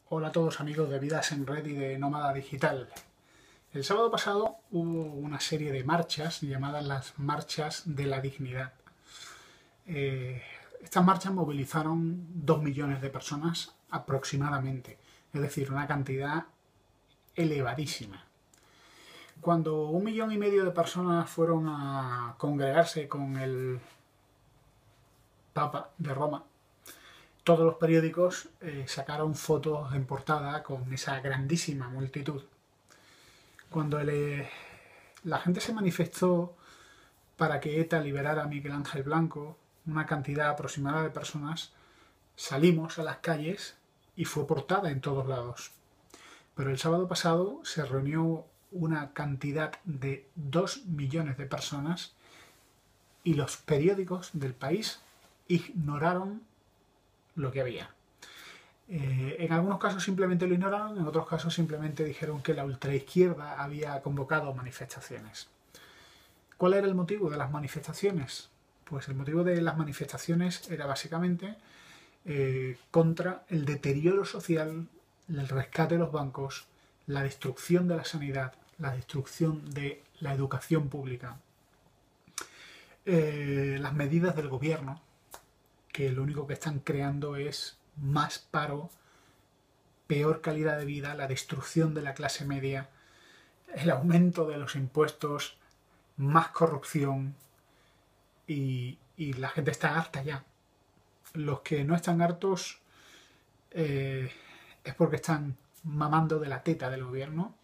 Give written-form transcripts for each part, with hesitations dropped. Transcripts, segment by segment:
Hola a todos amigos de Vidas en Red y de Nómada Digital. El sábado pasado hubo una serie de marchas llamadas las Marchas de la Dignidad. Estas marchas movilizaron 2 millones de personas aproximadamente, es decir, una cantidad elevadísima. Cuando 1,5 millones de personas fueron a congregarse con el Papa de Roma, todos los periódicos sacaron fotos en portada con esa grandísima multitud. Cuando la gente se manifestó para que ETA liberara a Miguel Ángel Blanco, una cantidad aproximada de personas, salimos a las calles y fue portada en todos lados. Pero el sábado pasado se reunió una cantidad de 2 millones de personas y los periódicos del país ignoraron lo que había. En algunos casos simplemente lo ignoraron, en otros casos simplemente dijeron que la ultraizquierda había convocado manifestaciones. ¿Cuál era el motivo de las manifestaciones? Pues el motivo de las manifestaciones era básicamente contra el deterioro social, el rescate de los bancos, la destrucción de la sanidad, la destrucción de la educación pública, las medidas del gobierno, que lo único que están creando es más paro, peor calidad de vida, la destrucción de la clase media, el aumento de los impuestos, más corrupción y la gente está harta ya. Los que no están hartos es porque están mamando de la teta del gobierno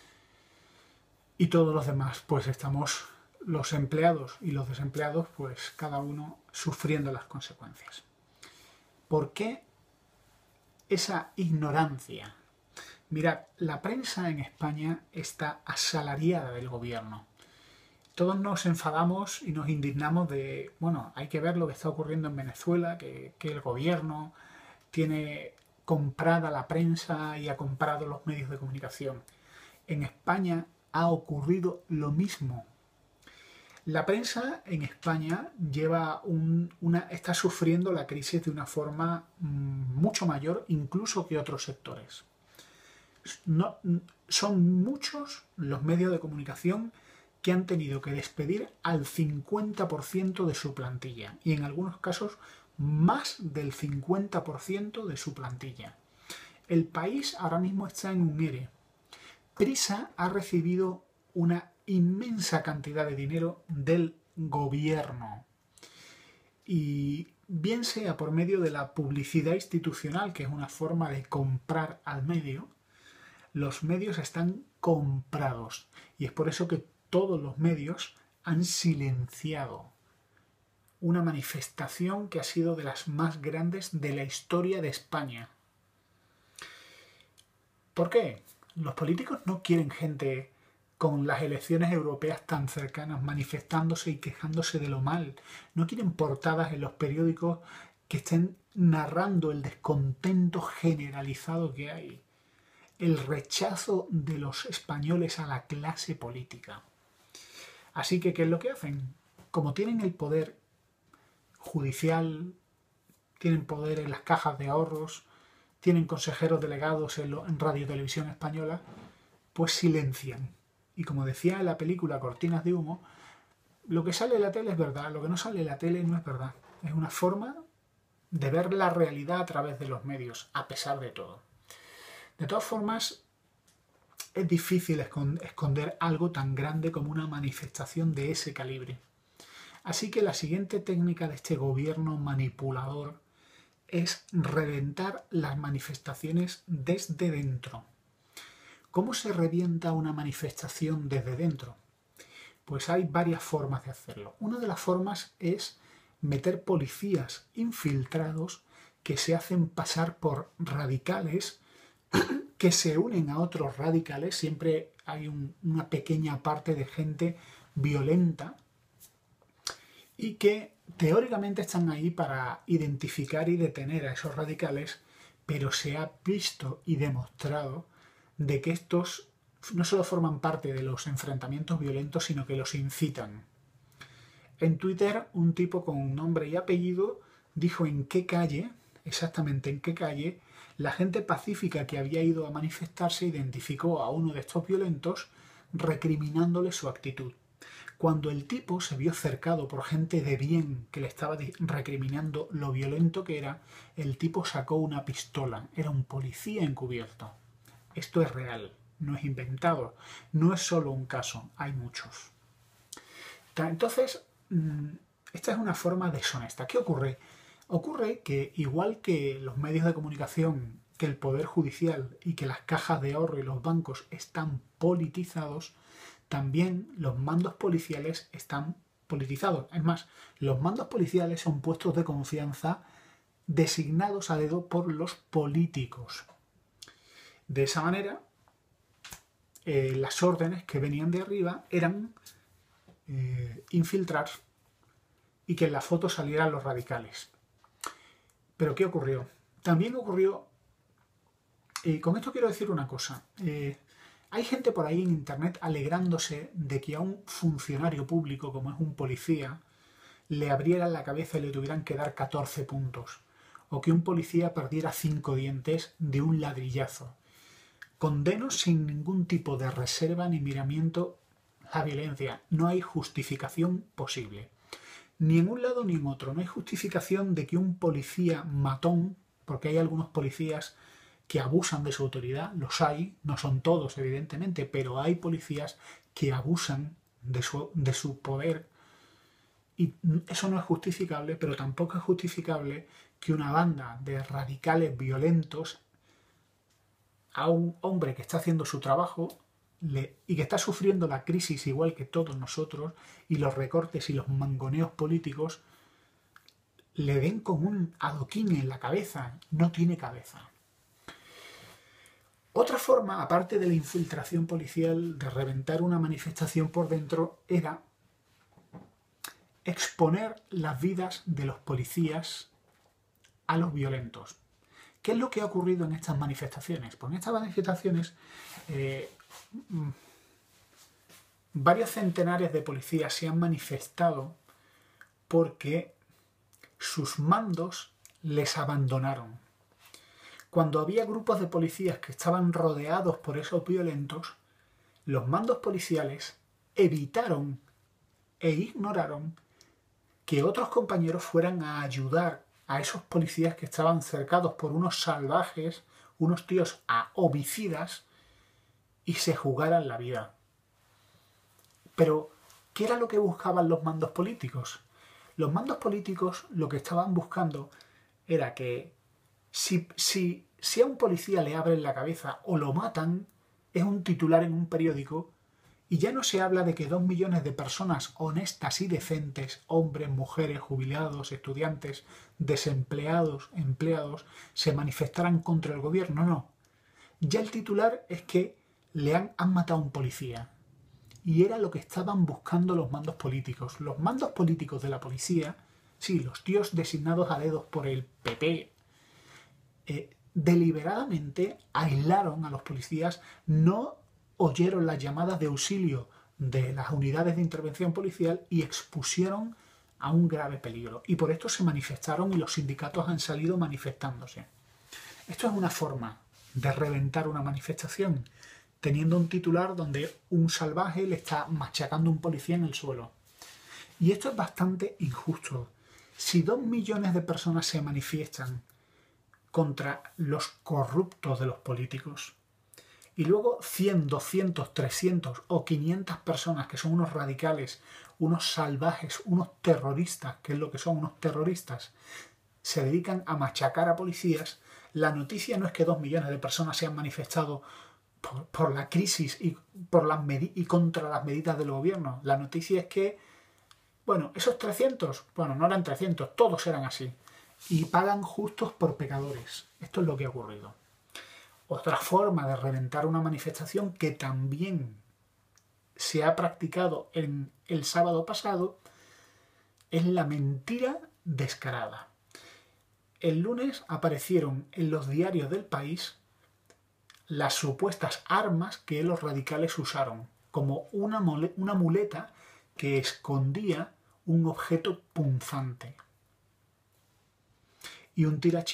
y todos los demás pues estamos, los empleados y los desempleados, pues cada uno sufriendo las consecuencias. ¿Por qué esa ignorancia? Mirad, la prensa en España está asalariada del gobierno. Todos nos enfadamos y nos indignamos de, bueno, hay que ver lo que está ocurriendo en Venezuela, que el gobierno tiene comprada la prensa y ha comprado los medios de comunicación. En España ha ocurrido lo mismo. La prensa en España está sufriendo la crisis de una forma mucho mayor incluso que otros sectores. Son muchos los medios de comunicación que han tenido que despedir al 50% de su plantilla y en algunos casos más del 50% de su plantilla. El país ahora mismo está en un ERE. Prisa ha recibido una inmensa cantidad de dinero del gobierno y bien sea por medio de la publicidad institucional, que es una forma de comprar al medio, los medios están comprados y es por eso que todos los medios han silenciado una manifestación que ha sido de las más grandes de la historia de España. ¿Por qué? Los políticos no quieren gente con las elecciones europeas tan cercanas manifestándose y quejándose de lo mal. No quieren portadas en los periódicos que estén narrando el descontento generalizado que hay, el rechazo de los españoles a la clase política. Así que, ¿qué es lo que hacen? Como tienen el poder judicial, tienen poder en las cajas de ahorros, tienen consejeros delegados en Radio y Televisión Española, pues silencian. Y como decía en la película Cortinas de Humo, lo que sale en la tele es verdad, lo que no sale en la tele no es verdad. Es una forma de ver la realidad a través de los medios, a pesar de todo. De todas formas, es difícil esconder algo tan grande como una manifestación de ese calibre. Así que la siguiente técnica de este gobierno manipulador es reventar las manifestaciones desde dentro. ¿Cómo se revienta una manifestación desde dentro? Pues hay varias formas de hacerlo. Una de las formas es meter policías infiltrados que se hacen pasar por radicales que se unen a otros radicales. Siempre hay una pequeña parte de gente violenta y que teóricamente están ahí para identificar y detener a esos radicales, pero se ha visto y demostrado de que estos no solo forman parte de los enfrentamientos violentos, sino que los incitan. En Twitter, un tipo con nombre y apellido dijo en qué calle, exactamente en qué calle, La gente pacífica que había ido a manifestarse identificó a uno de estos violentos recriminándole su actitud. Cuando el tipo se vio cercado por gente de bien que le estaba recriminando lo violento que era, el tipo sacó una pistola. Era un policía encubierto. Esto es real, no es inventado. No es solo un caso, hay muchos. Entonces, esta es una forma deshonesta. ¿Qué ocurre? Ocurre que, igual que los medios de comunicación, que el Poder Judicial y que las cajas de ahorro y los bancos están politizados, también los mandos policiales están politizados. Es más, los mandos policiales son puestos de confianza designados a dedo por los políticos. De esa manera, las órdenes que venían de arriba eran infiltrar y que en la foto salieran los radicales. Pero ¿qué ocurrió? También ocurrió, y con esto quiero decir una cosa, hay gente por ahí en internet alegrándose de que a un funcionario público, como es un policía, le abrieran la cabeza y le tuvieran que dar 14 puntos, o que un policía perdiera 5 dientes de un ladrillazo. Condeno sin ningún tipo de reserva ni miramiento la violencia. No hay justificación posible. Ni en un lado ni en otro. No hay justificación de que un policía matón, porque hay algunos policías que abusan de su autoridad, los hay, no son todos evidentemente, pero hay policías que abusan de su poder y eso no es justificable, pero tampoco es justificable que una banda de radicales violentos a un hombre que está haciendo su trabajo y que está sufriendo la crisis igual que todos nosotros y los recortes y los mangoneos políticos le den con un adoquín en la cabeza. No tiene cabeza. Otra forma, aparte de la infiltración policial, de reventar una manifestación por dentro, era exponer las vidas de los policías a los violentos. ¿Qué es lo que ha ocurrido en estas manifestaciones? Pues en estas manifestaciones varios centenares de policías se han manifestado porque sus mandos les abandonaron. Cuando había grupos de policías que estaban rodeados por esos violentos, los mandos policiales evitaron e ignoraron que otros compañeros fueran a ayudar a esos policías que estaban cercados por unos salvajes, unos tíos homicidas, y se jugaran la vida. Pero, ¿qué era lo que buscaban los mandos políticos? Los mandos políticos lo que estaban buscando era que si a un policía le abren la cabeza o lo matan, es un titular en un periódico y ya no se habla de que 2 millones de personas honestas y decentes, hombres, mujeres, jubilados, estudiantes, desempleados, empleados, se manifestaran contra el gobierno. No. Ya el titular es que han matado a un policía. Y era lo que estaban buscando los mandos políticos. Los mandos políticos de la policía, sí, los tíos designados a dedos por el PP, deliberadamente aislaron a los policías, no oyeron las llamadas de auxilio de las unidades de intervención policial y expusieron a un grave peligro. Y por esto se manifestaron y los sindicatos han salido manifestándose. Esto es una forma de reventar una manifestación, teniendo un titular donde un salvaje le está machacando a un policía en el suelo. Y esto es bastante injusto. Si 2 millones de personas se manifiestan contra los corruptos de los políticos y luego 100, 200, 300 o 500 personas que son unos radicales, unos salvajes, unos terroristas, que es lo que son unos terroristas, se dedican a machacar a policías, la noticia no es que 2 millones de personas se han manifestado por la crisis y contra las medidas del gobierno. La noticia es que, bueno, esos 300, bueno, no eran 300, todos eran así. Y pagan justos por pecadores. Esto es lo que ha ocurrido. Otra forma de reventar una manifestación que también se ha practicado en el sábado pasado es la mentira descarada. El lunes aparecieron en los diarios del país las supuestas armas que los radicales usaron, como una muleta que escondía un objeto punzante y un tirachinas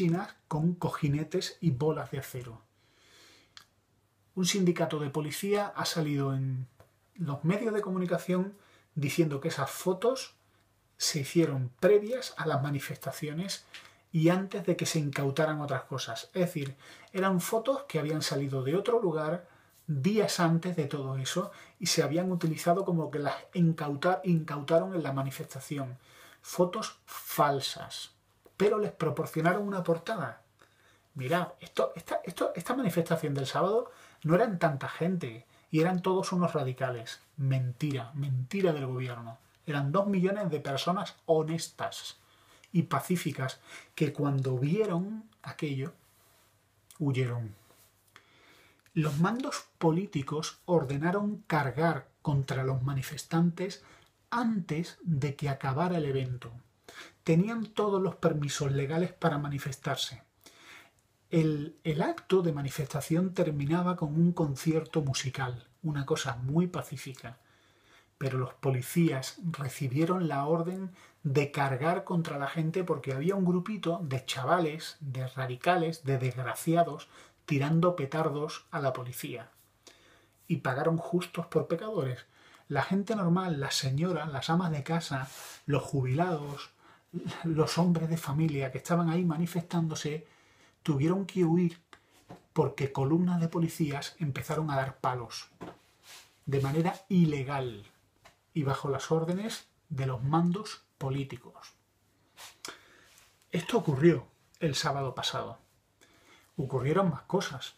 con cojinetes y bolas de acero. Un sindicato de policía ha salido en los medios de comunicación diciendo que esas fotos se hicieron previas a las manifestaciones y antes de que se incautaran otras cosas. Es decir, eran fotos que habían salido de otro lugar días antes de todo eso y se habían utilizado como que las incautaron en la manifestación. Fotos falsas, pero les proporcionaron una portada. Mirad, esta manifestación del sábado no eran tanta gente y eran todos unos radicales. Mentira, mentira del gobierno. Eran 2 millones de personas honestas y pacíficas que cuando vieron aquello, huyeron. Los mandos políticos ordenaron cargar contra los manifestantes antes de que acabara el evento. Tenían todos los permisos legales para manifestarse. El acto de manifestación terminaba con un concierto musical, una cosa muy pacífica. Pero los policías recibieron la orden de cargar contra la gente porque había un grupito de chavales, de radicales, de desgraciados, tirando petardos a la policía. Y pagaron justos por pecadores. La gente normal, las señoras, las amas de casa, los jubilados, los hombres de familia que estaban ahí manifestándose, tuvieron que huir porque columnas de policías empezaron a dar palos de manera ilegal y bajo las órdenes de los mandos políticos. Esto ocurrió el sábado pasado. Ocurrieron más cosas.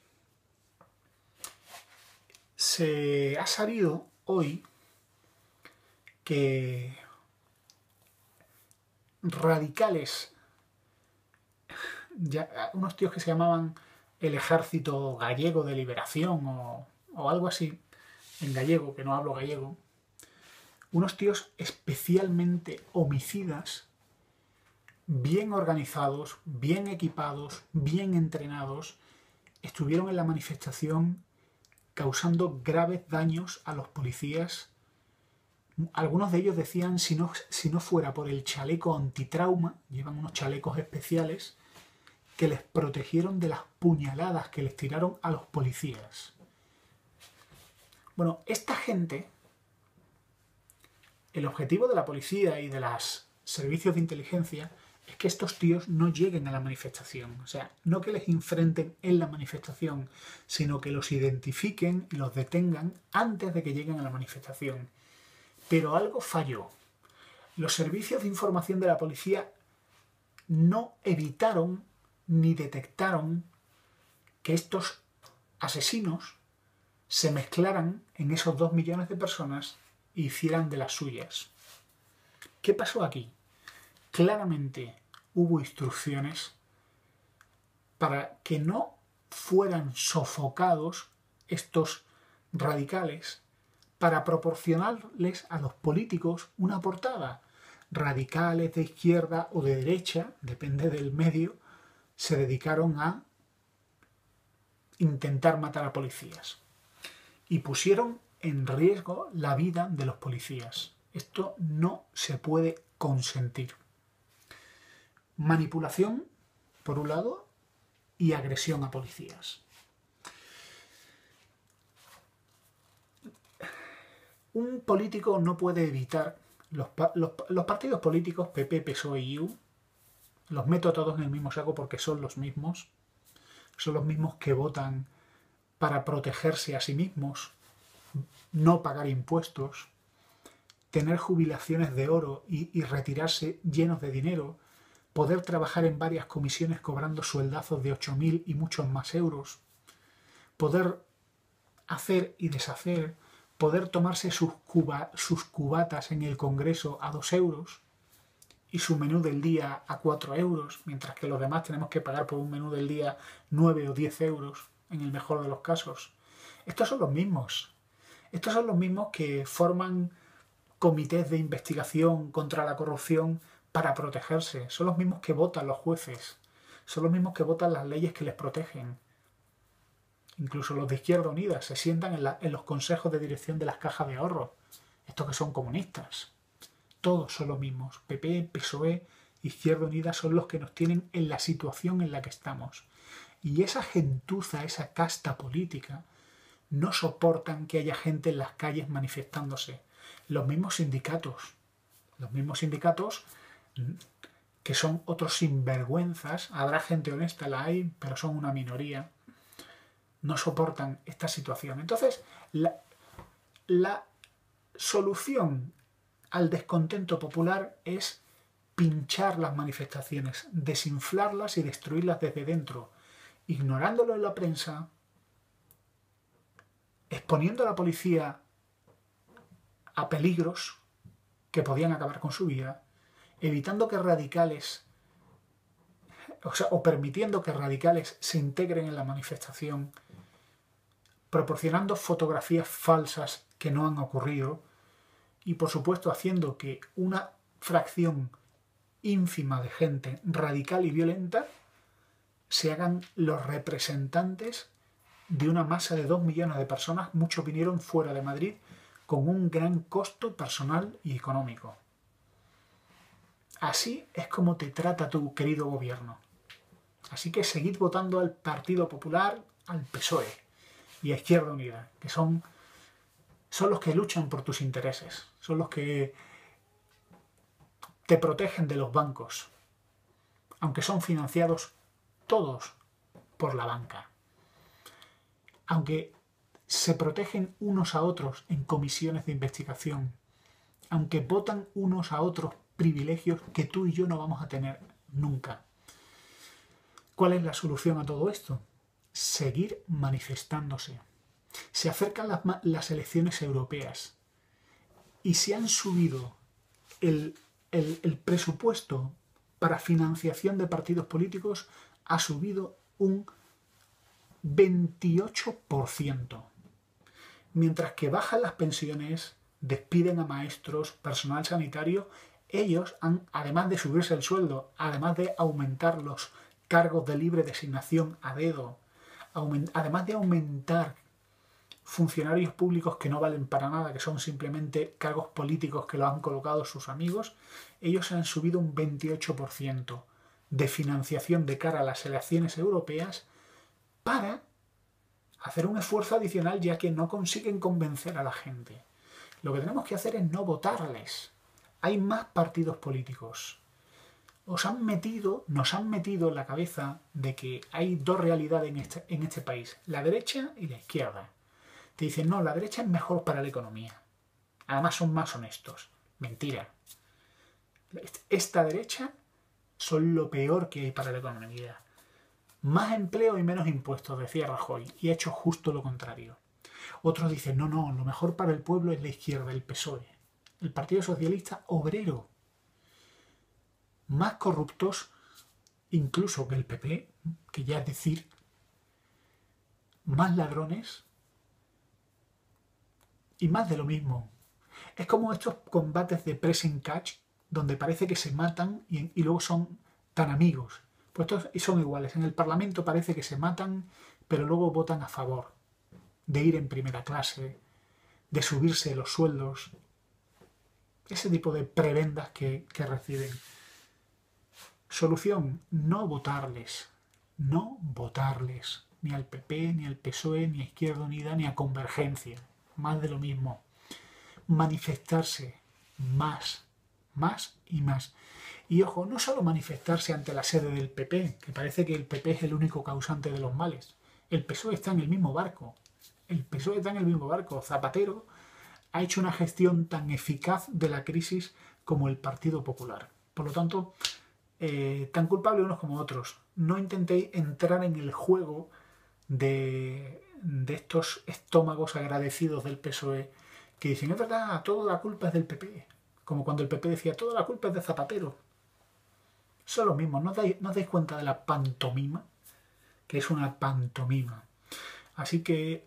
Se ha sabido hoy que radicales, unos tíos que se llamaban el Ejército Gallego de Liberación o algo así, en gallego, que no hablo gallego, unos tíos especialmente homicidas, bien organizados, bien equipados, bien entrenados, estuvieron en la manifestación causando graves daños a los policías. Algunos de ellos decían, si no fuera por el chaleco antitrauma, llevan unos chalecos especiales, que les protegieron de las puñaladas que les tiraron a los policías. Bueno, esta gente, el objetivo de la policía y de los servicios de inteligencia es que estos tíos no lleguen a la manifestación. O sea, no que les enfrenten en la manifestación, sino que los identifiquen y los detengan antes de que lleguen a la manifestación. Pero algo falló. Los servicios de información de la policía no evitaron ni detectaron que estos asesinos se mezclaran en esos 2 millones de personas e hicieran de las suyas. ¿Qué pasó aquí? Claramente hubo instrucciones para que no fueran sofocados estos radicales para proporcionarles a los políticos una portada. Radicales de izquierda o de derecha, depende del medio, se dedicaron a intentar matar a policías y pusieron en riesgo la vida de los policías. Esto no se puede consentir. Manipulación, por un lado, y agresión a policías. Un político no puede evitar los partidos políticos, PP, PSOE y IU, los meto a todos en el mismo saco porque son los mismos que votan para protegerse a sí mismos, no pagar impuestos, tener jubilaciones de oro y retirarse llenos de dinero, poder trabajar en varias comisiones cobrando sueldazos de 8.000 y muchos más euros, poder hacer y deshacer, poder tomarse sus cubatas en el Congreso a 2 euros y su menú del día a 4 euros, mientras que los demás tenemos que pagar por un menú del día 9 o 10 euros, en el mejor de los casos. Estos son los mismos. Estos son los mismos que forman comités de investigación contra la corrupción para protegerse. Son los mismos que votan los jueces. Son los mismos que votan las leyes que les protegen. Incluso los de Izquierda Unida se sientan en los consejos de dirección de las cajas de ahorro. Estos que son comunistas. Todos son los mismos. PP, PSOE Izquierda Unida son los que nos tienen en la situación en la que estamos. Y esa gentuza, esa casta política, no soportan que haya gente en las calles manifestándose. Los mismos sindicatos que son otros sinvergüenzas, habrá gente honesta, la hay, pero son una minoría, no soportan esta situación. Entonces, la solución al descontento popular es pinchar las manifestaciones, desinflarlas y destruirlas desde dentro, ignorándolo en la prensa, exponiendo a la policía a peligros que podían acabar con su vida, evitando que radicales, o permitiendo que radicales se integren en la manifestación, proporcionando fotografías falsas que no han ocurrido y, por supuesto, haciendo que una fracción ínfima de gente radical y violenta se hagan los representantes de una masa de 2 millones de personas. Muchos vinieron fuera de Madrid con un gran costo personal y económico. Así es como te trata tu querido gobierno. Así que seguid votando al Partido Popular, al PSOE y a Izquierda Unida, que son los que luchan por tus intereses, son los que te protegen de los bancos, aunque son financiados todos por la banca. Aunque se protegen unos a otros en comisiones de investigación, aunque votan unos a otros privilegios que tú y yo no vamos a tener nunca. ¿Cuál es la solución a todo esto? Seguir manifestándose. Se acercan las elecciones europeas y se han subido el presupuesto para financiación de partidos políticos, ha subido un 28%. Mientras que bajan las pensiones, despiden a maestros, personal sanitario, ellos han, además de subirse el sueldo, además de aumentar los cargos de libre designación a dedo, además de aumentar funcionarios públicos que no valen para nada, que son simplemente cargos políticos que los han colocado sus amigos, ellos han subido un 28% de financiación de cara a las elecciones europeas para hacer un esfuerzo adicional, ya que no consiguen convencer a la gente. Lo que tenemos que hacer es no votarles. Hay más partidos políticos. Nos han metido en la cabeza de que hay dos realidades en este país, la derecha y la izquierda. Te dicen, no, la derecha es mejor para la economía. Además son más honestos. Mentira. Esta derecha son lo peor que hay para la economía. Más empleo y menos impuestos, decía Rajoy, y ha hecho justo lo contrario. Otros dicen, no, lo mejor para el pueblo es la izquierda, el PSOE, el Partido Socialista Obrero. Más corruptos incluso que el PP, que ya es decir, más ladrones y más de lo mismo. Es como estos combates de pressing catch, donde parece que se matan y luego son tan amigos. Pues estos son iguales. En el Parlamento parece que se matan, pero luego votan a favor de ir en primera clase, de subirse los sueldos, ese tipo de prebendas que reciben. Solución, no votarles, ni al PP, ni al PSOE, ni a Izquierda Unida, ni a Convergencia, más de lo mismo. Manifestarse más y más. Y ojo, no solo manifestarse ante la sede del PP, que parece que el PP es el único causante de los males. El PSOE está en el mismo barco. Zapatero ha hecho una gestión tan eficaz de la crisis como el Partido Popular. Por lo tanto, tan culpables unos como otros. No intentéis entrar en el juego de estos estómagos agradecidos del PSOE que dicen, es verdad, toda la culpa es del PP. Como cuando el PP decía, toda la culpa es de Zapatero. Son los mismos. ¿No os dais cuenta de la pantomima? Que es una pantomima. Así que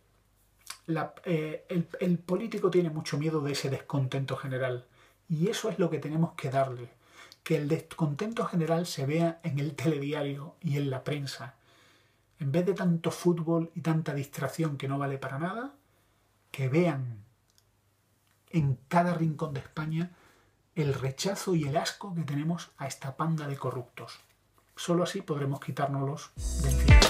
el político tiene mucho miedo de ese descontento general. Y eso es lo que tenemos que darle. Que el descontento general se vea en el telediario y en la prensa. En vez de tanto fútbol y tanta distracción que no vale para nada, que vean en cada rincón de España el rechazo y el asco que tenemos a esta panda de corruptos. Solo así podremos quitárnoslos de encima.